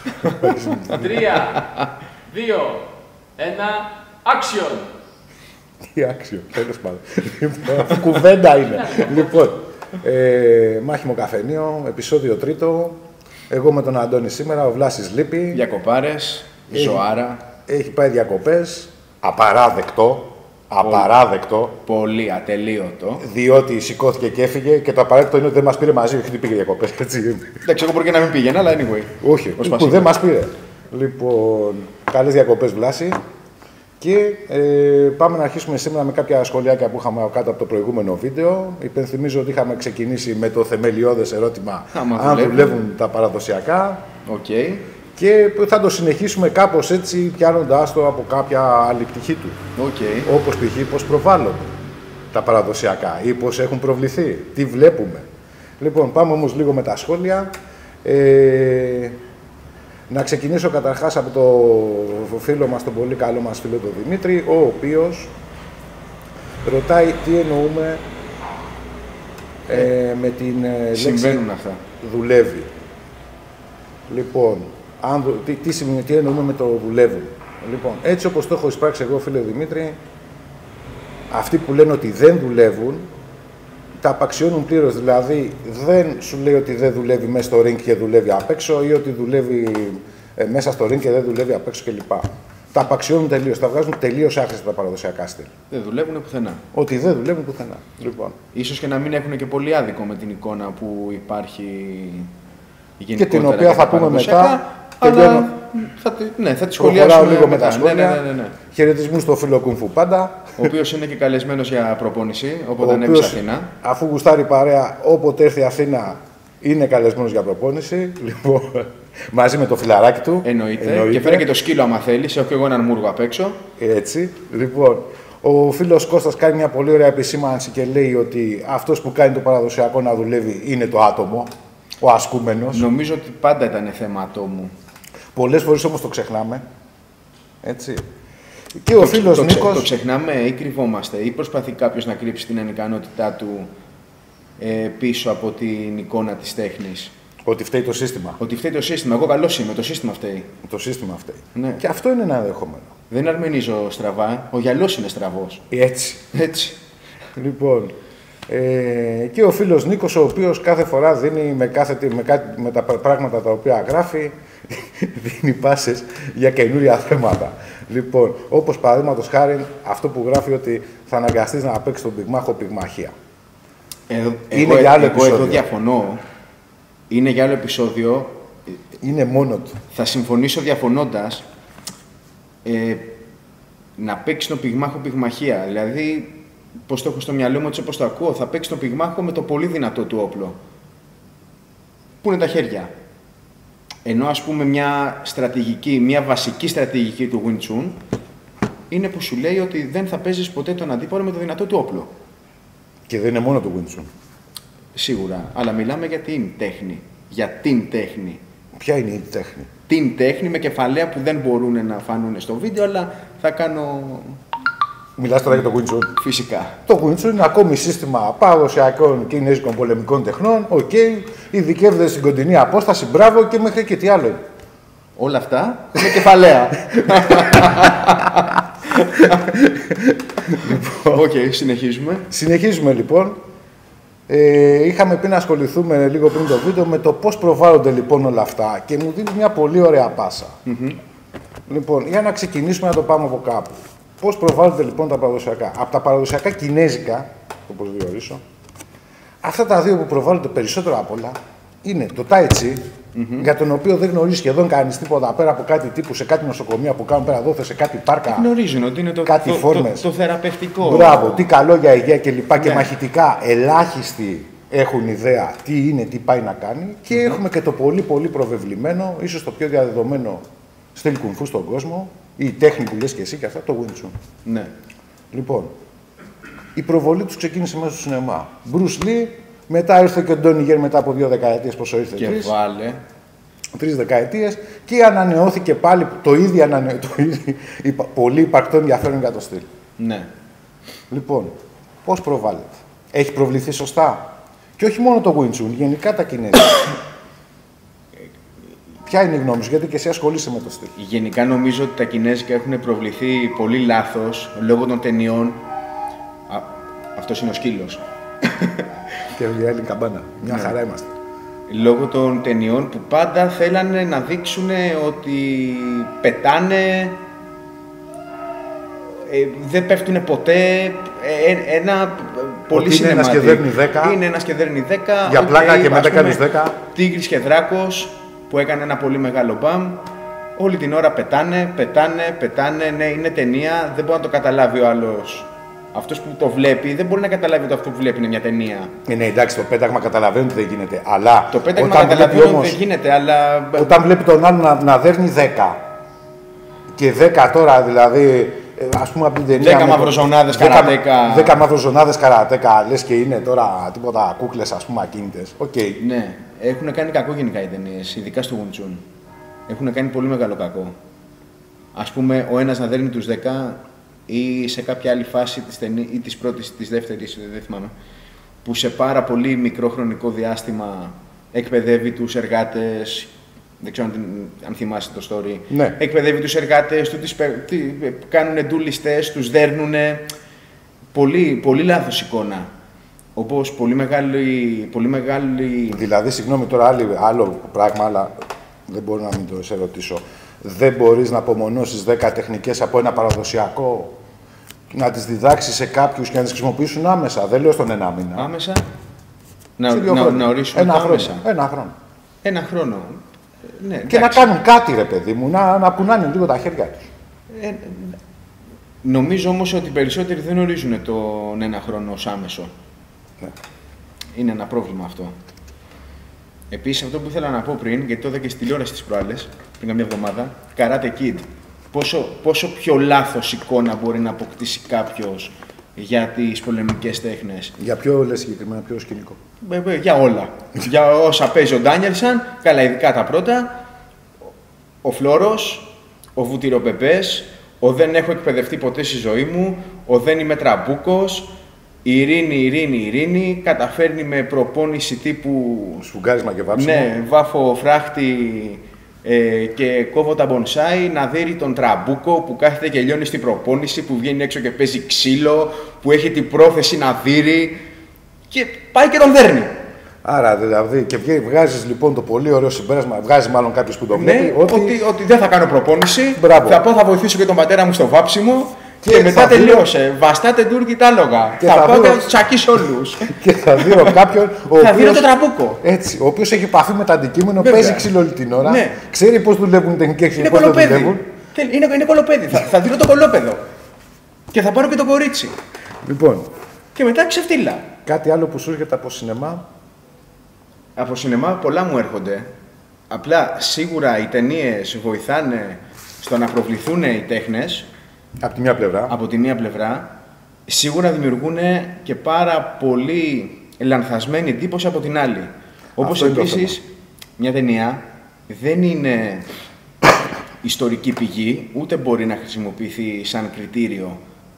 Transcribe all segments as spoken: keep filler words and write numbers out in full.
Τρία, δύο, ένα, action! Τι άξιο, τέλος πάντων. Λοιπόν, κουβέντα είναι. Λοιπόν, ε, μάχημο καφενείο, επεισόδιο τρίτο. Εγώ με τον Αντώνη σήμερα, ο Βλάσης λείπει. Διακοπάρες, ζωάρα. Έχει πάει διακοπές, απαράδεκτο. Απαράδεκτο. Πολύ ατελείωτο. Διότι σηκώθηκε και έφυγε και το απαραίτητο είναι ότι δεν μας πήρε μαζί, όχι ότι πήγε διακοπές. Εντάξει, εγώ μπορεί και να μην πήγαινα, αλλά anyway. Όχι, που δεν μας πήρε. Λοιπόν, καλές διακοπές Βλάση. Και ε, πάμε να αρχίσουμε σήμερα με κάποια σχολιάκια που είχαμε κάτω από το προηγούμενο βίντεο. Υπενθυμίζω ότι είχαμε ξεκινήσει με το θεμελιώδες ερώτημα Άμα αν δουλεύουν. δουλεύουν τα παραδοσιακά. Okay. Και θα το συνεχίσουμε κάπως έτσι, πιάνοντάς το από κάποια άλλη πτυχή του. Okay. Όπως π.χ. πώς προβάλλονται τα παραδοσιακά ή πώς έχουν προβληθεί, τι βλέπουμε. Λοιπόν, πάμε όμως λίγο με τα σχόλια. Ε, να ξεκινήσω καταρχάς από το φίλο μας, τον πολύ καλό μας φίλο τον Δημήτρη, ο οποίος ρωτάει τι εννοούμε ε, με την ε, Συμβαίνουν λέξη αυτά. δουλεύει. Λοιπόν, αν, τι, τι, σημαίνει, τι εννοούμε με το δουλεύουν. Λοιπόν, έτσι όπως το έχω εισπράξει εγώ, φίλε Δημήτρη, αυτοί που λένε ότι δεν δουλεύουν, τα απαξιώνουν πλήρως. Δηλαδή, δεν σου λέει ότι δεν δουλεύει μέσα στο ring και δουλεύει απ' έξω ή ότι δουλεύει ε, μέσα στο ring και δεν δουλεύει απ' έξω κλπ. Τα απαξιώνουν τελείως, τα βγάζουν τελείως άχρηστα τα παραδοσιακά στυλ. Δεν δουλεύουν πουθενά. Ότι δεν δουλεύουν πουθενά. Λοιπόν. Ίσως και να μην έχουν και πολύ άδικο με την εικόνα που υπάρχει και την οποία θα πούμε μετά. Αλλά θα, ναι, θα τη σχολιάσουμε λίγο μετά. με τα σχόλια. Ναι, ναι, ναι, ναι. Χαιρετισμούς στο φίλο Κουμφου πάντα. Ο οποίος είναι και καλεσμένος για προπόνηση, όποτε Ο ανέβει στην οποίος, Αθήνα. Αφού γουστάρει παρέα, όποτε έρθει Αθήνα, είναι καλεσμένος για προπόνηση. Λοιπόν, μαζί με το φιλαράκι του. Εννοείται. Εννοείται. Και φέρε και το σκύλο άμα θέλεις. Έχω και εγώ έναν μούργο απ' έξω. Έτσι. Λοιπόν, ο φίλος Κώστας κάνει μια πολύ ωραία επισήμανση και λέει ότι αυτός που κάνει το παραδοσιακό να δουλεύει είναι το άτομο, ο ασκούμενος. Νομίζω ότι πάντα ήταν θέμα ατόμου. Πολλές φορές όμως το ξεχνάμε. Έτσι. Και ο το, φίλος το, Νίκος... Το ξεχνάμε ή κρυβόμαστε ή προσπαθεί κάποιος να κρύψει την ανικανότητά του ε, πίσω από την εικόνα της τέχνης. Ότι φταίει το σύστημα. Ότι φταίει το σύστημα. Εγώ καλός είμαι. Το σύστημα φταίει. Το σύστημα φταίει. Ναι. Και αυτό είναι ένα ενδεχόμενο. Δεν αρμενίζω στραβά. Ο γυαλός είναι στραβός. Έτσι. Έτσι. Λοιπόν, ε, και ο φίλος Νίκος, ο οποίος κάθε φορά δίνει με, κάθε, με, κάτι, με τα πράγματα τα οποία γράφει, δίνει πάσες για καινούρια θέματα. Λοιπόν, όπως παραδείγματος χάρη αυτό που γράφει ότι θα αναγκαστείς να παίξεις τον πυγμάχο πυγμαχία. Ε, είναι εγώ, για άλλο εγώ επεισόδιο. εδώ διαφωνώ. Είναι για άλλο επεισόδιο. Είναι μόνο του. Θα συμφωνήσω διαφωνώντας ε, να παίξει τον πυγμάχο πυγμαχία. Δηλαδή, πώς το έχω στο μυαλό μου, έτσι όπως το ακούω, θα παίξει τον πυγμάχο με το πολύ δυνατό του όπλο. Πού είναι τα χέρια. Ενώ ας πούμε μια στρατηγική, μια βασική στρατηγική του Wing Chun είναι που σου λέει ότι δεν θα παίζεις ποτέ τον αντίπαλο με το δυνατό του όπλο. Και δεν είναι μόνο το Wing Chun. Σίγουρα, αλλά μιλάμε για την τέχνη. Για την τέχνη. Ποια είναι η τέχνη? Την τέχνη με κεφαλαία που δεν μπορούν να φανούν στο βίντεο, αλλά θα κάνω... Μιλάς τώρα για το Wing Chun. Φυσικά. Το Wing Chun είναι ακόμη σύστημα παραδοσιακών κινέζικων πολεμικών τεχνών. Οκ, okay, ειδικεύεται στην κοντινή απόσταση, μπράβο και μέχρι και τι άλλο. Όλα αυτά με κεφαλαία. Λοιπόν, Οκ, okay, συνεχίζουμε. Συνεχίζουμε λοιπόν. Ε, είχαμε πει να ασχοληθούμε λίγο πριν το βίντεο με το πώς προβάλλονται λοιπόν όλα αυτά και μου δίνει μια πολύ ωραία πάσα. Mm-hmm. Λοιπόν, για να ξεκινήσουμε να το πάμε από κάπου. Πώς προβάλλονται λοιπόν τα παραδοσιακά? Από τα παραδοσιακά κινέζικα, όπως διορίσω, αυτά τα δύο που προβάλλονται περισσότερο απ' όλα είναι το Tai Chi, mm-hmm. για τον οποίο δεν γνωρίζει σχεδόν κανείς τίποτα πέρα από κάτι τύπου σε κάτι νοσοκομεία που κάνουν πέρα δόθε, σε κάτι πάρκα. Γνωρίζουν ότι είναι το, κάτι το, φόρμες. Το, το θεραπευτικό. Μπράβο, τι καλό για υγεία κλπ. Ναι. Και μαχητικά ελάχιστοι έχουν ιδέα τι είναι, τι πάει να κάνει. Και mm-hmm. έχουμε και το πολύ πολύ προβεβλημένο, ίσως το πιο διαδεδομένο στυλ κουνφού στον κόσμο, η τέχνη που λες και εσύ και αυτά, το Wing Chun. Ναι. Λοιπόν, η προβολή τους ξεκίνησε μέσα στο σινεμά. Bruce Lee, μετά ήρθε και ο Ντόνι Γερ μετά από δύο δεκαετίες, πόσο ήρθε, και τρεις. βάλε. Τρεις δεκαετίες και ανανεώθηκε πάλι το ίδιο, ανανε... το ίδιο υπα... πολύ υπαρκτό ενδιαφέρον για το στυλ. Ναι. Λοιπόν, πώς προβάλλεται? Έχει προβληθεί σωστά? Και όχι μόνο το Wing Chun, γενικά τα κινέζικα. Ποια είναι η γνώμη σου, γιατί και εσύ ασχολείσαι με το στυλ. Γενικά νομίζω ότι τα κινέζικα έχουν προβληθεί πολύ λάθος λόγω των ταινιών. Α, αυτός είναι ο σκύλος. Και η άλλη καμπάνα. Μια χαρά είμαστε. Λόγω των ταινιών που πάντα θέλανε να δείξουν ότι πετάνε, ε, δεν πέφτουν ποτέ, ε, ένα πολύ ότι είναι ένας και δέρνει δέκα. Είναι ένας και δέρνει δέκα. Για okay, πλάκα και μετά κάνεις δέκα. Τίγρης και Δράκος που έκανε ένα πολύ μεγάλο μπαμ. Όλη την ώρα πετάνε, πετάνε, πετάνε. Ναι, είναι ταινία, δεν μπορεί να το καταλάβει ο άλλος. Αυτός που το βλέπει δεν μπορεί να καταλάβει ότι αυτό που βλέπει είναι μια ταινία. Ναι, εντάξει, το πέταγμα καταλαβαίνει ότι δεν γίνεται. Αλλά το πέταγμα καταλαβαίνει ότι δεν γίνεται, αλλά. Όταν βλέπει τον άλλον να, να δέρνει δέκα. Και δέκα τώρα δηλαδή. Ας πούμε από την ταινία. δέκα μαυροζωνάδες καρατέκα. δέκα μαυροζωνάδες καρατέκα. Λες και είναι τώρα τίποτα κούκλες, ας πούμε, ακίνητες. Okay. Ναι, έχουν κάνει κακό γενικά οι ταινίες, ειδικά στο Wing Chun. Έχουν κάνει πολύ μεγάλο κακό. Ας πούμε, ο ένας να δέρνει τους δέκα. Ή σε κάποια άλλη φάση της ταινίας, ή της πρώτης, της δεύτερης, δεν θυμάμαι, που σε πάρα πολύ μικρό χρονικό διάστημα εκπαιδεύει τους εργάτες, δεν ξέρω αν, αν θυμάσαι το story, ναι. Εκπαιδεύει τους εργάτες, του, τις, κάνουν ντουλιστές, τους δέρνουνε, πολύ, πολύ λάθος εικόνα. Όπως πολύ μεγάλη, πολύ μεγάλη... Δηλαδή, συγγνώμη τώρα, άλλη, άλλο πράγμα, αλλά δεν μπορώ να μην το σε ρωτήσω. Δεν μπορείς να απομονώσεις δέκα τεχνικές από ένα παραδοσιακό, να τις διδάξεις σε κάποιους και να τις χρησιμοποιήσουν άμεσα. Δεν λέω στον ένα μήνα. Άμεσα. Να, να, να ορίσουμε ένα το χρόνο. άμεσα. Ένα χρόνο. Ένα χρόνο. Ναι, και εντάξει. Να κάνουν κάτι, ρε παιδί μου, να, να κουνάνε λίγο τα χέρια τους. Ε, νομίζω όμως ότι οι περισσότεροι δεν ορίζουν τον ένα χρόνο ως άμεσο. Ναι. Είναι ένα πρόβλημα αυτό. Επίσης, αυτό που ήθελα να πω πριν, γιατί το είδα και στη τηλεόραση τις προάλλες, πριν καμιά εβδομάδα, Karate Kid. Πόσο, πόσο πιο λάθος εικόνα μπορεί να αποκτήσει κάποιος για τις πολεμικές τέχνες. Για ποιο λες συγκεκριμένα, ποιο σκηνικό? Ε, για όλα. Για όσα παίζει ο Ντάνιελσαν, καλά, ειδικά τα πρώτα. Ο Φλόρος, ο Βουτυροπεπές, ο δεν έχω εκπαιδευτεί ποτέ στη ζωή μου, ο δεν είμαι τραμπούκος. Ειρήνη, ειρήνη, ειρήνη, καταφέρνει με προπόνηση τύπου... Σφουγγάρισμα και βάψιμο. Ναι, βάφω φράχτη ε, και κόβω τα μπονσάι, να δείρει τον τραμπούκο που κάθεται και λιώνει στην προπόνηση, που βγαίνει έξω και παίζει ξύλο, που έχει την πρόθεση να δείρει και πάει και τον δέρνει. Άρα δηλαδή, και βγάζεις λοιπόν το πολύ ωραίο συμπέρασμα, βγάζει μάλλον κάποιος που το βλέπει, ναι, ότι... ότι... ότι δεν θα κάνω προπόνηση, Μπράβο. Θα πω θα βοηθήσω και τον πατέρα μου στο βάψιμο. Και, και μετά τελείωσε. τελείωσε. Βαστάτε Τούρκοι τα άλογα. Και θα, θα πάω δω... και θα τσακίσω όλους. Και θα δίνω κάποιον. Ο θα οποίος... δίνω τον τραμπούκο. Έτσι. Ο οποίος έχει επαφή με το αντικείμενο, Βέβαια. Παίζει ξύλο όλη την ώρα. Ναι. Ξέρει πώς δουλεύουν οι τεχνικές και πώς το δουλεύουν. Είναι, είναι κολοπέδι. θα, θα δίνω το κολόπεδο. Και θα πάρω και το κορίτσι. Λοιπόν. Και μετά ξεφτύλα. Κάτι άλλο που σου έρχεται από σινεμά. Από σινεμά πολλά μου έρχονται. Απλά σίγουρα οι ταινίες βοηθάνε στο να προβληθούν οι τέχνες. Από τη μία πλευρά. Από τη μία πλευρά. Σίγουρα δημιουργούν και πάρα πολύ λανθασμένη εντύπωση από την άλλη. Όπως επίσης, μια ταινία δεν είναι ιστορική πηγή, ούτε μπορεί να χρησιμοποιηθεί σαν κριτήριο.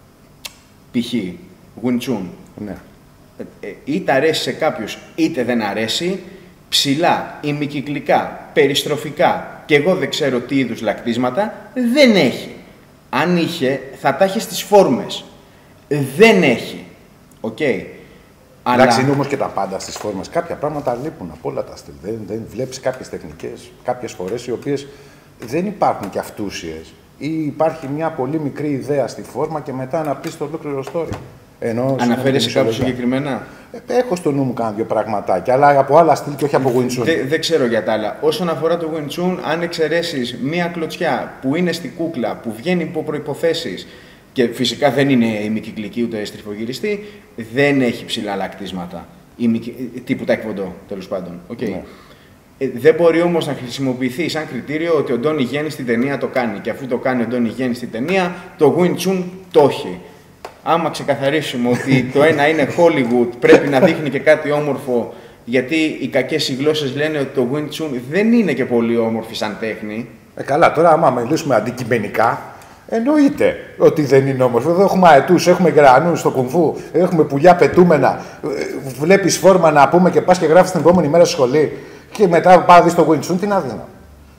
Π.χ. Wing Chun. Ναι. Είτε αρέσει σε κάποιους, είτε δεν αρέσει, ψηλά, ημικυκλικά, περιστροφικά και εγώ δεν ξέρω τι είδους λακτίσματα, δεν έχει. Αν είχε, θα τα έχει στις φόρμες. Δεν έχει. Οκ. Okay. Εντάξει, Αλλά... είναι όμως και τα πάντα στις φόρμες. Κάποια πράγματα λείπουν από όλα τα στυλ. Δεν, δεν βλέπεις κάποιες τεχνικές, κάποιες φορές οι οποίες δεν υπάρχουν και αυτούσιες. Ή υπάρχει μια πολύ μικρή ιδέα στη φόρμα και μετά να πεις το ολόκληρο story. Αναφέρεσαι κάπου συγκεκριμένα? Έχω στο νου μου κάνει δύο πραγματάκια, αλλά από άλλα στυλ και όχι από Wing Chun. Δεν, δεν ξέρω για τα άλλα. Όσον αφορά το Wing Chun, αν εξαιρέσεις μία κλωτσιά που είναι στη κούκλα, που βγαίνει υπό προϋποθέσεις και φυσικά δεν είναι ημικυκλική ούτε στριφογυριστή, δεν έχει ψηλά λακτίσματα. Τύπου τάικβοντο, τέλος πάντων. Okay. Ναι. Ε, δεν μπορεί όμως να χρησιμοποιηθεί σαν κριτήριο ότι ο Ντόνι Γέννη στην ταινία το κάνει. Και αφού το κάνει ο Ντόνι Γέννη στην ταινία, το Wing Chun το έχει. Άμα ξεκαθαρίσουμε ότι το ένα είναι Hollywood, πρέπει να δείχνει και κάτι όμορφο, γιατί οι κακές οι γλώσσες λένε ότι το Wing Chun δεν είναι και πολύ όμορφη σαν τέχνη. Ε, καλά, τώρα άμα μιλήσουμε αντικειμενικά, εννοείται ότι δεν είναι όμορφο. Εδώ έχουμε αετούς, έχουμε γρανούς στο κουμφού, έχουμε πουλιά πετούμενα. Βλέπεις φόρμα να πούμε και πας και γράφεις την επόμενη μέρα στη σχολή και μετά πάει δεις το Wing Chun, τι να δεις.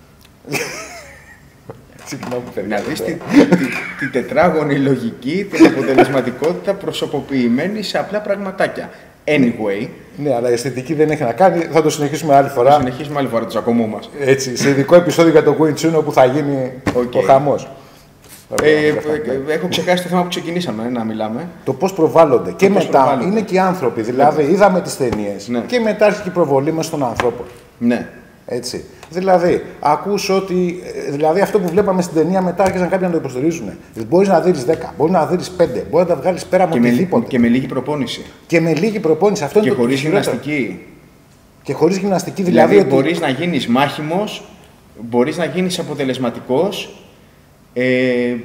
Να δεις τη, τη, τη τετράγωνη λογική, την αποτελεσματικότητα προσωποποιημένη σε απλά πραγματάκια. Anyway. Ναι, αλλά η αισθητική δεν έχει να κάνει. Θα το συνεχίσουμε άλλη φορά. Θα συνεχίσουμε άλλη φορά το τσακωμό μας. Έτσι, σε ειδικό επεισόδιο για το Wing Chun όπου θα γίνει okay. ο χαμός. Ε, ε, ε, έχω ξεχάσει το θέμα που ξεκινήσαμε να μιλάμε. Το πώς προβάλλονται. Το και πώς μετά προβάλλονται. Είναι και οι άνθρωποι. Δηλαδή, ναι. είδαμε τις ταινίες ναι. και μετά έρχεται η προβολή μας των ανθρώπων. Ναι. Έτσι. Δηλαδή, ακούς ότι. Δηλαδή, αυτό που βλέπαμε στην ταινία μετά άρχισαν κάποιοι να το υποστηρίζουν. Μπορεί να δεις δέκα, μπορεί να δεις πέντε, μπορεί να τα βγάλεις πέρα με οτιδήποτε. Και με λίγη προπόνηση. Και με λίγη προπόνηση. Αυτό και είναι χωρίς το γυμναστική. Και χωρίς γυμναστική, δηλαδή. Δηλαδή, ότι... μπορείς να γίνεις μάχημος, μπορείς να γίνεις αποτελεσματικός. Ε,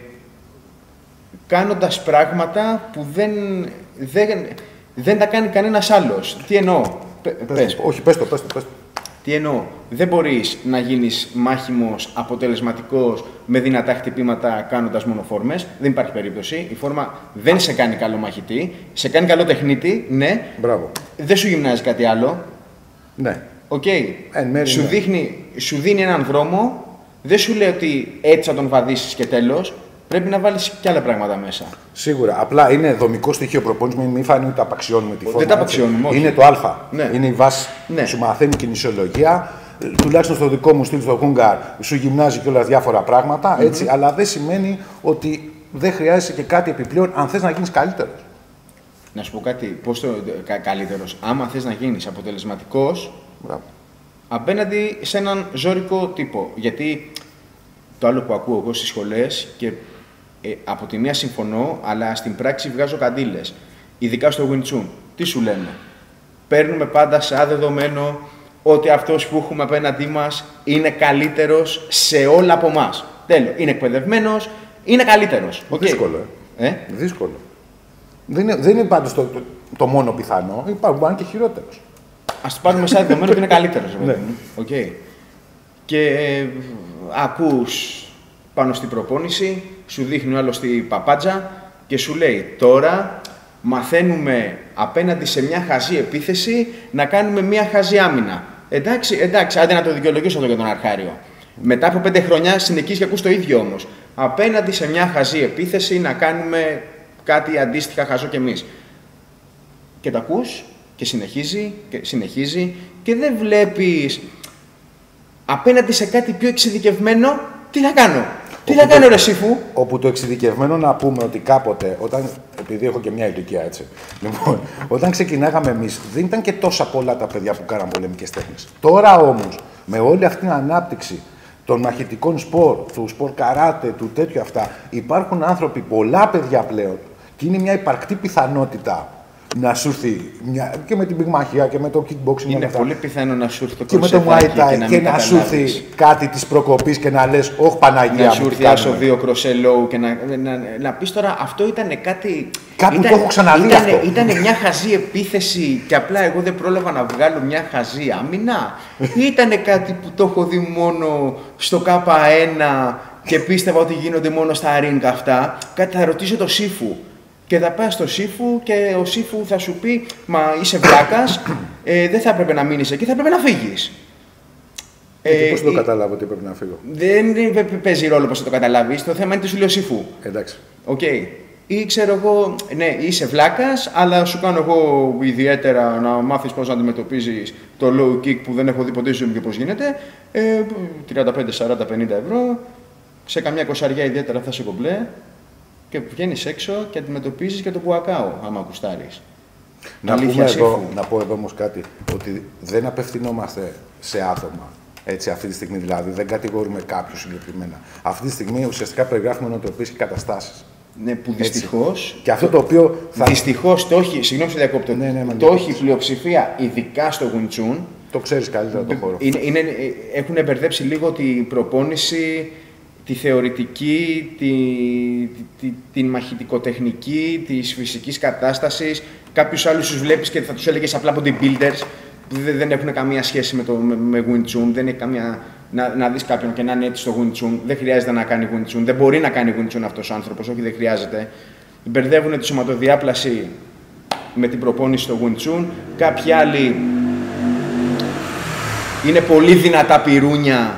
κάνοντας πράγματα που δεν, δεν, δεν τα κάνει κανένας άλλος. Τι εννοώ. Πες, πες. Όχι, πες το, πες το, πες το. Τι εννοώ. Δεν μπορείς να γίνεις μάχημος, αποτελεσματικός, με δυνατά χτυπήματα κάνοντας μόνο φόρμες. Δεν υπάρχει περίπτωση. Η φόρμα δεν σε κάνει καλό μαχητή. Σε κάνει καλό τεχνίτη, ναι. Μπράβο. Δεν σου γυμνάζει κάτι άλλο. Ναι. Οκ. Okay. Σου, ναι. σου δίνει έναν δρόμο. Δεν σου λέει ότι έτσι θα τον βαδίσεις και τέλος. Πρέπει να βάλεις και άλλα πράγματα μέσα. Σίγουρα. Απλά είναι δομικό στοιχείο προπόνηση. Μην φάνει ότι τα απαξιώνουμε τη φόρμα. Δεν τα απαξιώνουμε. Όχι. Είναι το Α. Ναι. Είναι η βάση. Ναι. Σου μαθαίνει κινησιολογία. Τουλάχιστον στο δικό μου στυλ, στο Χούγκαρ, σου γυμνάζει και όλα διάφορα πράγματα. Mm-hmm. Έτσι, αλλά δεν σημαίνει ότι δεν χρειάζεσαι και κάτι επιπλέον αν θες να γίνεις καλύτερος. Να σου πω κάτι. Πώς το κα, καλύτερος. Άμα θες να γίνεις αποτελεσματικός απέναντι σε έναν ζώρικο τύπο. Γιατί το άλλο που ακούω εγώ στις σχολές και ε, από τη μία συμφωνώ, αλλά στην πράξη βγάζω καντήλες. Ειδικά στο Wing Chun. Τι σου λένε. Παίρνουμε πάντα σαν δεδομένο ότι αυτός που έχουμε απέναντί μας είναι καλύτερος σε όλα από εμάς. Τέλος. Είναι εκπαιδευμένος, είναι καλύτερος. Okay. Δύσκολο. Ε? Ε? Δύσκολο. Δεν είναι, δεν είναι πάντως το, το, το μόνο πιθανό. Υπάρχουν και χειρότερος. Ας το πάρουμε σαν δεδομένο ότι είναι καλύτερος. Ναι. Okay. Και ε, ακούς πάνω στην προπόνηση, σου δείχνει ο άλλος την παπάτζα και σου λέει τώρα μαθαίνουμε απέναντι σε μια χαζή επίθεση να κάνουμε μια χαζή άμυνα. Εντάξει, εντάξει, άντε να το δικαιολογήσω αυτό για τον Αρχάριο. Μετά από πέντε χρόνια συνεχίζεις και ακούς το ίδιο όμως. Απέναντι σε μια χαζή επίθεση να κάνουμε κάτι αντίστοιχα χαζό κι εμείς. Και το ακούς και συνεχίζει και συνεχίζει και δεν βλέπεις απέναντι σε κάτι πιο εξειδικευμένο τι θα κάνω. Τι θα κάνω ρε Σύφου. Όπου το εξειδικευμένο να πούμε ότι κάποτε, όταν, επειδή έχω και μια ηλικία έτσι, λοιπόν, όταν ξεκινάγαμε εμείς δεν ήταν και τόσα πολλά τα παιδιά που κάναν πολεμικές τέχνες. Τώρα όμως, με όλη αυτή την ανάπτυξη των μαχητικών σπορ, του σπορ καράτε, του τέτοιου αυτά, υπάρχουν άνθρωποι, πολλά παιδιά πλέον, και είναι μια υπαρκτή πιθανότητα να σου έρθει μια... και με την πυγμαχία και με το kickboxing. Είναι πολύ πιθανό να σου έρθει το και με το Muay Thai και να, και να σου έρθει κάτι της προκοπής και να λες «Ωχ Παναγία». Να σου έρθει άσο δύο κροσέ low και να, να, να, να πεις τώρα αυτό ήταν κάτι... Κάπου ήταν, το έχω ξαναδεί ήταν, αυτό. Ήταν μια χαζή επίθεση και απλά εγώ δεν πρόλαβα να βγάλω μια χαζή άμυνα. Ή ήταν κάτι που το έχω δει μόνο στο Κάπα ένα και πίστευα ότι γίνονται μόνο στα ring αυτά. Κάτι θα ρωτήσω το Σύφου. Και θα πας στο Σύφου και ο Σύφου θα σου πει «Μα είσαι βλάκας, ε, δεν θα έπρεπε να μείνεις εκεί, θα έπρεπε να φύγεις». Ε, και πώς το καταλάβω ότι έπρεπε να φύγω. Δεν παίζει ρόλο πώς θα το καταλάβεις, το θέμα είναι τι σου λέει ο Σύφου. Εντάξει. Οκ. Okay. Ή ξέρω εγώ, ναι, είσαι βλάκας, αλλά σου κάνω εγώ ιδιαίτερα να μάθεις πώς να αντιμετωπίζεις το low kick που δεν έχω δει ποτέ ζωή μου και πώς γίνεται. Ε, τριάντα πέντε, σαράντα, πενήντα ευρώ, σε καμιά κοσαριά ιδιαίτερα θα σε κομπλέ. Και βγαίνεις έξω και αντιμετωπίζεις και το πουακάο, άμα κουστάρεις. Να, πούμε εδώ, να πω εδώ όμως κάτι, ότι δεν απευθυνόμαστε σε άτομα. Έτσι, αυτή τη στιγμή δηλαδή, δεν κατηγορούμε κάποιους συγκεκριμένα. Αυτή τη στιγμή ουσιαστικά περιγράφουμε νοοτροπίες και καταστάσεις. Ναι, που δυστυχώς. Και αυτό το οποίο. Θα... Δυστυχώς το έχει, συγγνώμη, διακόπτω. Ναι, ναι, το έχει η πλειοψηφία, ειδικά στο Wing Chun. Το ξέρεις καλύτερα τον χώρο. Είναι, είναι, έχουν μπερδέψει λίγο την προπόνηση, τη θεωρητική, τη, τη, την μαχητικοτεχνική, της φυσικής κατάστασης. Κάποιους άλλους τους βλέπεις και θα τους έλεγες απλά bodybuilders, που δεν, δεν έχουν καμία σχέση με, το, με, με Wing Chun. Δεν έχει καμία... Να, να δεις κάποιον και να είναι έτσι στο Wing Chun. Δεν χρειάζεται να κάνει Wing Chun. Δεν μπορεί να κάνει Wing Chun αυτός ο άνθρωπος. Όχι, δεν χρειάζεται. Μπερδεύουν τη σωματοδιάπλαση με την προπόνηση στο Wing Chun. Κάποιοι άλλοι είναι πολύ δυνατά πυρούνια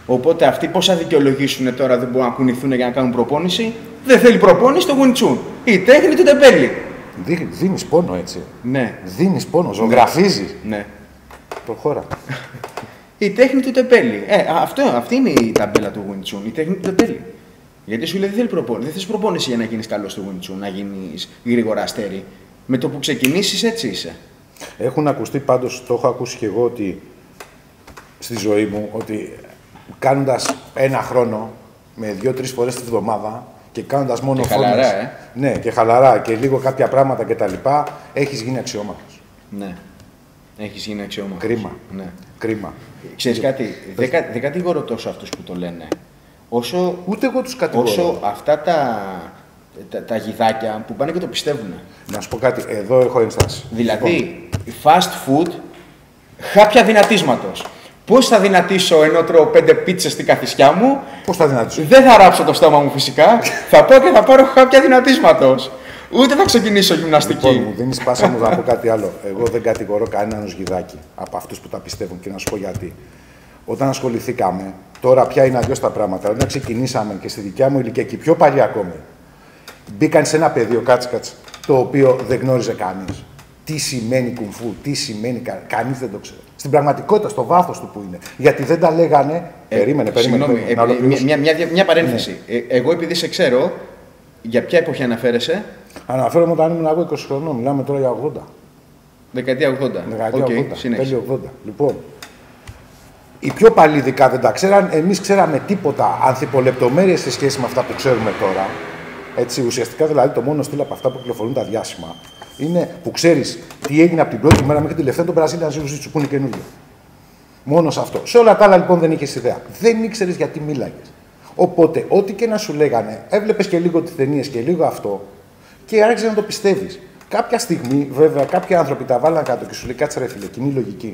Οπότε αυτοί πώς θα δικαιολογήσουν τώρα, δεν μπορούν να κουνηθούν για να κάνουν προπόνηση. Δεν θέλει προπόνηση το Wing Chun. Η τέχνη του τεμπέλη. Δι, δίνεις πόνο έτσι. Ναι. Δίνεις πόνο, ζωγραφίζεις. Ναι. Προχώρα. Η τέχνη του τεμπέλη. Ε, αυτό, αυτή είναι η ταμπέλα του Wing Chun. Η τέχνη του τεμπέλη. Γιατί σου λέει δεν θέλει προπόνηση. Δεν θες προπόνηση για να γίνεις καλός στο Wing Chun, να γίνεις γρήγορα αστέρι. Με το που ξεκινήσεις έτσι είσαι. Έχουν ακουστεί πάντως, το έχω ακούσει και εγώ ότι στη ζωή μου, ότι κάνοντας ένα χρόνο με δύο-τρεις φορές τη βδομάδα και κάνοντας μόνο και χαλαρά, ε. ναι, και χαλαρά και λίγο κάποια πράγματα κτλ. Έχεις γίνει αξιόμαχος. Ναι. Έχεις γίνει αξιόμαχος. Κρίμα. Ναι. Κρίμα. Ξέρεις κάτι, δεν κα, κατηγορώ τόσο αυτούς που το λένε. Όσο, Ούτε εγώ τους κατηγορώ. Όσο αυτά τα, τα, τα γιδάκια που πάνε και το πιστεύουν. Να σου πω κάτι, εδώ έχω ένσταση. Δηλαδή, fast food, χάπια δυνατίσματος. Πώς θα δυνατήσω ενώ τρώω πέντε πίτσες στην καθισιά μου. Πώς θα δυνατήσω. Δεν θα ράψω το στόμα μου φυσικά. Θα πάω και θα πάρω χάπια δυνατίσματος. Ούτε θα ξεκινήσω γυμναστική. Λοιπόν, μου δίνεις πάσα μου να πω κάτι άλλο. Εγώ δεν κατηγορώ κανέναν ως γιδάκι από αυτούς που τα πιστεύουν και να σου πω γιατί. Όταν ασχοληθήκαμε, τώρα πια είναι αλλιώς τα πράγματα. Όταν ξεκινήσαμε και στη δικιά μου ηλικία και πιο παλιά ακόμη, μπήκαν σε ένα πεδίο, κάτσε, κάτσε, το οποίο δεν γνώριζε κανείς. Τι σημαίνει κουμφού, τι σημαίνει, κα... κανείς δεν το ξέρει. Στην πραγματικότητα, στο βάθος του που είναι. Γιατί δεν τα λέγανε. Ε, περίμενε, περίμενε. Συγγνώμη, περίμενε ε, μια, μια, μια, μια παρένθεση. Ναι. Ε, εγώ επειδή σε ξέρω, για ποια εποχή αναφέρεσαι. Αναφέρομαι όταν ήμουν εγώ είκοσι χρονών, μιλάμε τώρα για ογδόντα. Δεκαετία ογδόντα. Δεκαετία okay, ογδόντα. Τέλειο ογδόντα. Λοιπόν, οι πιο παλιοί ειδικά δεν τα ξέραν. Εμείς ξέραμε τίποτα ανθιπολεπτομέρειες σε σχέση με αυτά που ξέρουμε τώρα. Έτσι, ουσιαστικά δηλαδή το μόνο στυλ από αυτά που κυκλοφορούν τα διάσημα είναι που ξέρεις τι έγινε από την πρώτη μέρα μέχρι την τελευταία το Brazilian Jiu-Jitsu που είναι καινούργιο. Μόνο σε αυτό. Σε όλα τα άλλα λοιπόν δεν είχες ιδέα. Δεν ήξερες γιατί μίλαγες. Οπότε, ό,τι και να σου λέγανε, έβλεπες και λίγο τις ταινίες και λίγο αυτό και άρχισες να το πιστεύεις. Κάποια στιγμή, βέβαια, κάποιοι άνθρωποι τα βάλαν κάτω και σου λέει κάτσε ρε φίλε, κοινή λογική.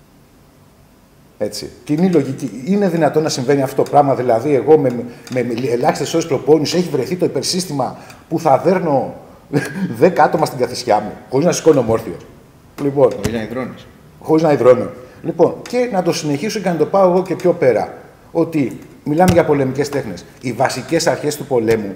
Έτσι. Κοινή λογική. Είναι δυνατόν να συμβαίνει αυτό το πράγμα, δηλαδή εγώ με, με, με ελάχιστες ώρες προπόνηση έχει βρεθεί το υπερσύστημα που θα δέρνω δέκα άτομα στην καθισιά μου, χωρίς να σηκώνω μόρφιο. Λοιπόν, χωρίς να υδρώνεις. Χωρίς να υδρώνω. Λοιπόν, και να το συνεχίσω και να το πάω εγώ και πιο πέρα. Ότι μιλάμε για πολεμικές τέχνες. Οι βασικές αρχές του πολέμου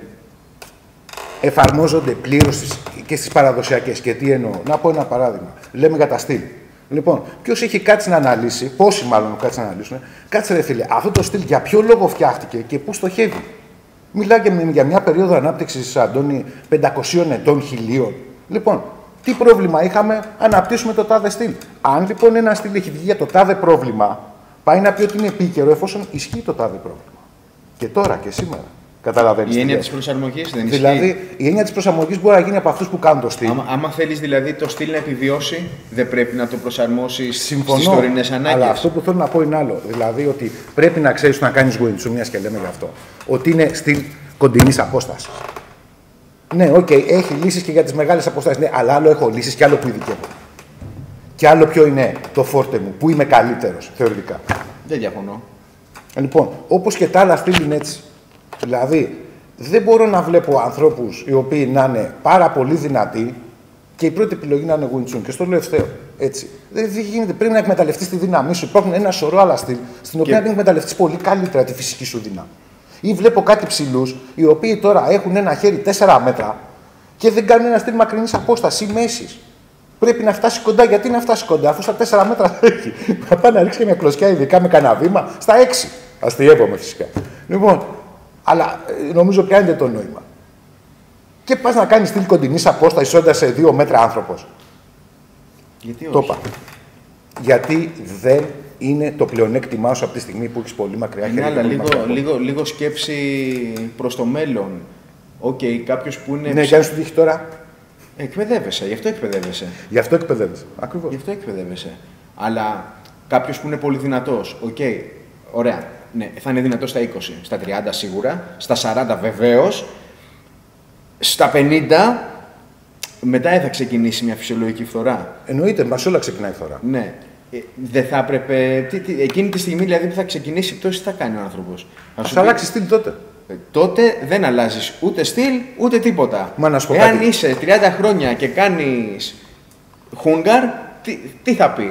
εφαρμόζονται πλήρως και στις παραδοσιακές. Και τι εννοώ. Να πω ένα παράδειγμα. Λέμε για τα στυλ. Λοιπόν, ποιος έχει κάτσει να αναλύσει, πόσοι μάλλον κάτσει να αναλύσουν, κάτσε ρε φίλε, αυτό το στυλ για ποιο λόγο φτιάχτηκε και πού στοχεύει. Μιλάει για μια περίοδο ανάπτυξης, Αντώνη, πεντακοσίων ετών, χιλίων. Λοιπόν, τι πρόβλημα είχαμε, αναπτύσσουμε το τάδε στυλ. Αν λοιπόν ένα στυλ έχει βγει για το τάδε πρόβλημα, πάει να πει ότι είναι επίκαιρο εφόσον ισχύει το τάδε πρόβλημα. Και τώρα και σήμερα. Καταλαβαίνεις. Η έννοια της προσαρμογής δεν ισχύει. Δηλαδή, η έννοια της προσαρμογής μπορεί να γίνει από αυτούς που κάνουν το στυλ. Άμα, άμα θέλεις δηλαδή το στυλ να επιβιώσει, δεν πρέπει να το προσαρμόσεις Συμφωνώ, στις τωρινές ανάγκες. Αλλά αυτό που θέλω να πω είναι άλλο. Δηλαδή ότι πρέπει να ξέρεις να κάνεις Wing Chun, μιας και λέμε γι' αυτό. Ότι είναι στυλ κοντινής απόστασης. Ναι, οκ, okay, έχει λύσεις και για τις μεγάλες αποστάσεις. Ναι, αλλά άλλο έχω λύσεις και άλλο που ειδικεύω. Και άλλο ποιο είναι το φόρτε μου, που είμαι καλύτερος θεωρητικά. Δεν διαφωνώ. Λοιπόν, όπως και τα άλλα στυλ είναι έτσι. Δηλαδή, δεν μπορώ να βλέπω ανθρώπους οι οποίοι να είναι πάρα πολύ δυνατοί και η πρώτη επιλογή να είναι Wing Chun. Και στο λέω ευθέω. Έτσι. Δεν γίνεται. Πρέπει να εκμεταλλευτείς τη δύναμή σου. Υπάρχουν ένα σωρό άλλα στυλ στην οποία να εκμεταλλευτείς πολύ καλύτερα τη φυσική σου δύναμη. Ή βλέπω κάτι ψηλούς οι οποίοι τώρα έχουν ένα χέρι τέσσερα μέτρα και δεν κάνουν ένα στυλ μακρινής απόσταση ή μέσης. Πρέπει να φτάσει κοντά. Γιατί να φτάσει κοντά, αφού στα τέσσερα μέτρα έχει. Να πάει να ρίξει και μια κλωτσιά, ειδικά με κανένα βήμα, στα έξι. Αστειεύομαι φυσικά. Λοιπόν, αλλά νομίζω πιάνεται το νόημα. Και πας να κάνεις στυλ κοντινής απόστασης όντας σε δύο μέτρα άνθρωπος. Γιατί το όχι. είπα. Γιατί δεν είναι το πλεονέκτημά σου από τη στιγμή που έχεις πολύ μακριά χέρια. Ναι, αλλά λίγο, λίγο, λίγο σκέψη προς το μέλλον. Οκ, okay, κάποιος που είναι. Ναι, κάνεις τι τύχη τώρα. Εκπαιδεύεσαι, γι' αυτό εκπαιδεύεσαι. Γι' αυτό εκπαιδεύεσαι. Ακριβώς. Γι' αυτό εκπαιδεύεσαι. Αλλά κάποιος που είναι πολύ δυνατός, οκ, okay, ωραία. Ναι, θα είναι δυνατός στα είκοσι, στα τριάντα σίγουρα, στα σαράντα βεβαίως, στα πενήντα μετά θα ξεκινήσει μια φυσιολογική φθορά. Εννοείται, μας όλα ξεκινάει η φθορά. Ναι. Ε, δεν θα έπρεπε. Τι, τι, εκείνη τη στιγμή δηλαδή που θα ξεκινήσει η πτώση, τι θα κάνει ο άνθρωπος. Θα αλλάξει στυλ τότε. Ε, τότε δεν αλλάζεις ούτε στυλ ούτε τίποτα. Μα να σου πω Εάν κάτι. είσαι τριάντα χρόνια και κάνεις χούγκαρ, τι, τι θα πεις.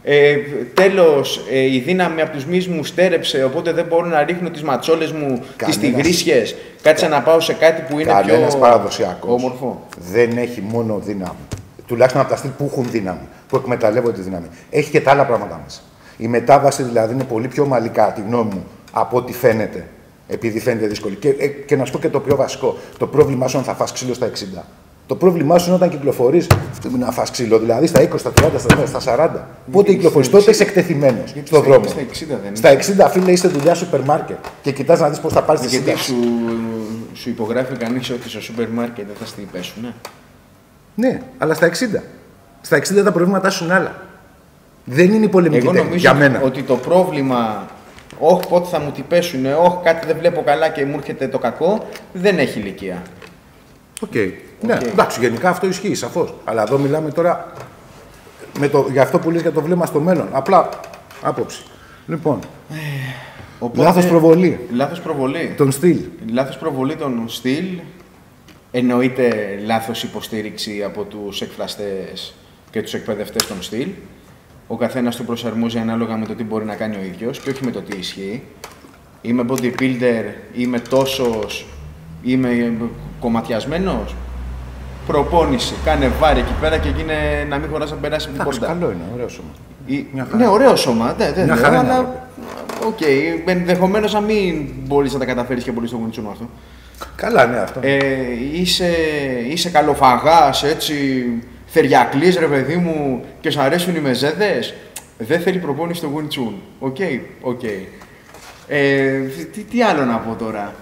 Ε, τέλος, ε, η δύναμη από τους μυς μου στέρεψε, οπότε δεν μπορώ να ρίχνω τις ματσόλες μου, τις τυγρίσιες. Κάτσε να πάω σε κάτι που είναι Κανένας πιο παραδοσιακός όμορφο. δεν έχει μόνο δύναμη. Τουλάχιστον από τα στυλ που έχουν δύναμη, που εκμεταλλεύονται τη δύναμη. Έχει και τα άλλα πράγματα μέσα. Η μετάβαση δηλαδή είναι πολύ πιο ομαλή, κατά τη γνώμη μου, από ό,τι φαίνεται. Επειδή φαίνεται δύσκολη. Και, ε, και να σου πω και το πιο βασικό. Το πρόβλημά σου είναι θα φας ξύλο στα εξήντα. Το πρόβλημά σου είναι όταν κυκλοφορείς να φας ξύλο, δηλαδή στα είκοσι, στα τριάντα, στα σαράντα. Πότε κυκλοφορείς, τότε είσαι εκτεθειμένος στον δρόμο. Στα εξήντα δεν είναι. Στα εξήντα, φίλε, είσαι δουλειά σούπερ μάρκετ και κοιτάς να δεις πώς θα πάρεις τη Γιατί σύνταξη. σου, σου υπογράφει κανείς ότι στο σούπερ μάρκετ δεν θα στην πέσουνε. Ναι, αλλά στα εξήντα. Στα εξήντα τα προβλήματά σου είναι άλλα. Δεν είναι η πολεμική Εγώ τέχνη, νομίζω για μένα. ότι το πρόβλημα, όχι πότε θα μου τι πέσουνε, όχι κάτι δεν βλέπω καλά και μου έρχεται το κακό, δεν έχει ηλικία. Οκ. Okay. Ναι, εντάξει, γενικά αυτό ισχύει, σαφώς. Αλλά εδώ μιλάμε τώρα με το, για αυτό που λες για το βλέμμα στο μέλλον. Απλά άποψη. Λοιπόν, Οπότε, λάθος προβολή. Λάθος προβολή. Τον στυλ. Λάθος προβολή των στυλ. Εννοείται λάθος υποστήριξη από τους εκφραστές και τους εκπαιδευτές των στυλ. Ο καθένας του προσαρμόζει ανάλογα με το τι μπορεί να κάνει ο ίδιος και όχι με το τι ισχύει. Είμαι bodybuilder, είμαι τόσος, είμαι κομματιασμένος. Προπόνηση. Κάνε βάρη εκεί πέρα και γίνε να μην χωράς να περάσει από την Εντάξει, πόρτα. καλό είναι, ωραίο σώμα. Ή... Μια χαρά. Ναι, ωραίο σώμα. Δεν, δεν Μια λέω, χαρά είναι, αλλά. Οκ, okay. Ενδεχομένως να μην μπορείς να τα καταφέρεις και πολύ στο γονιτσού αυτό. Καλά, ναι, αυτό. Ε, είσαι, είσαι καλοφαγάς, έτσι, θεριακλής ρε παιδί μου και σ' αρέσουν οι μεζέδες. Δεν θέλει προπόνηση στο γονιτσούν. Οκ, okay, οκ. Okay. Ε, τι, τι άλλο να πω τώρα.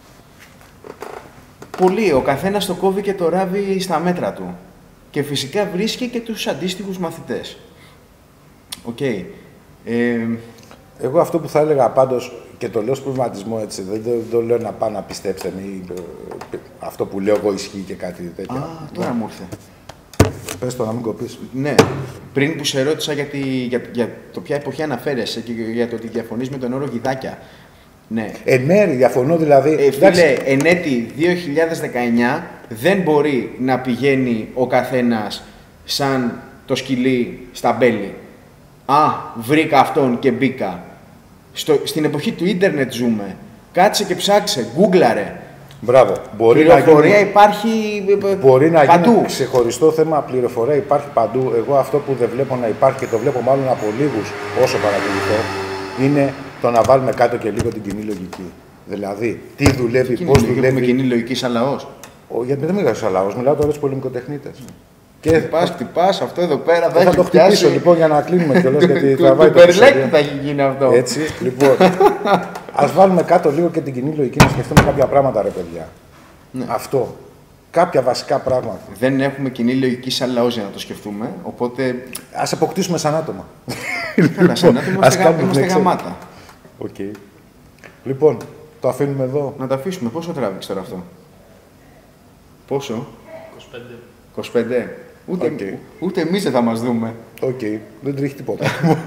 Πολύ, ο καθένας το κόβει και το ράβει στα μέτρα του. Και φυσικά βρίσκει και τους αντίστοιχους μαθητές. Οκ. Okay. Ε, Εγώ αυτό που θα έλεγα πάντως, και το λέω προβληματισμό έτσι, δεν το, το λέω να πάω να πιστέψτε μη, αυτό που λέω εγώ ισχύει και κάτι τέτοιο. Α, τώρα μου ήρθε. Πες το να μην κοπείς. Ναι. Πριν που σε ρώτησα για, τη, για, για το ποια εποχή αναφέρεσαι και για το ότι διαφωνείς με τον όρο γιδάκια. Ναι. Εν μέρει διαφωνώ δηλαδή. Ε, φίλε, εν έτη δύο χιλιάδες δεκαεννιά δεν μπορεί να πηγαίνει ο καθένας σαν το σκυλί στα μπέλη. Α, βρήκα αυτόν και μπήκα. Στο, στην εποχή του ίντερνετ ζούμε. Κάτσε και ψάξε, γκούγκλαρε. Μπράβο. Μπορεί πληροφορία να γίνει, υπάρχει μπορεί να παντού. γίνει ξεχωριστό θέμα, πληροφορία υπάρχει παντού. Εγώ αυτό που δεν βλέπω να υπάρχει και το βλέπω μάλλον από λίγους όσο παρατηρητώ, είναι το να βάλουμε κάτω και λίγο την κοινή λογική. Δηλαδή, τι δουλεύει, πώς δουλεύει. Έχουμε κοινή λογική σαν λαός. Ο, γιατί δεν μιλάω σαν λαός, μιλάω τώρα στους πολεμικοτεχνίτες. Και χτυπάς, χτυπάς, αυτό εδώ πέρα θα, θα έχει το χτυπήσω πιάσει. λοιπόν για να κλείνουμε κιόλας γιατί Του τραβάει το Περλέκη επεισόδιο. θα έχει γίνει αυτό. Έτσι, λοιπόν. Ας βάλουμε κάτω λίγο και την κοινή λογική να σκεφτούμε κάποια πράγματα, ρε παιδιά. Ναι. Αυτό. Κάποια βασικά πράγματα. Δεν έχουμε κοινή λογική σαν λαός για να το σκεφτούμε, οπότε. Ας αποκτήσουμε σαν άτομα. Καλά, σαν άτομα ας είμαστε, κάνουμε είμαστε την εξέλιξη. γαμάτα. Οκ. Λοιπόν, το αφήνουμε εδώ. Να τα αφήσουμε. Πόσο τράβηξε τώρα αυτό? Πόσο? είκοσι πέντε. είκοσι πέντε. Ούτε, Okay. ούτε εμείς δεν θα μας δούμε. Οκ. Δεν τρίχει τίποτα.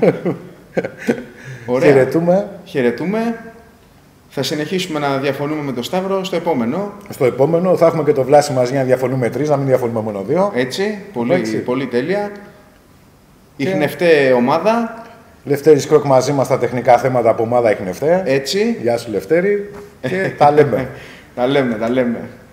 Ωραία. Χαιρετούμε. Χαιρετούμε. Θα συνεχίσουμε να διαφωνούμε με τον Σταύρο στο επόμενο. Στο επόμενο θα έχουμε και το Βλάση μαζί να διαφωνούμε τρεις, να μην διαφωνούμε μόνο δύο. Έτσι. Πολύ, Έτσι. πολύ τέλεια. Η Και- χνευτέ ομάδα. Λευτέρης Κρόκ μαζί μας στα τεχνικά θέματα από ομάδα Ιχνευτέ. Έτσι. Γεια σου Λευτέρη. Και τα λέμε. Τα λέμε, τα λέμε.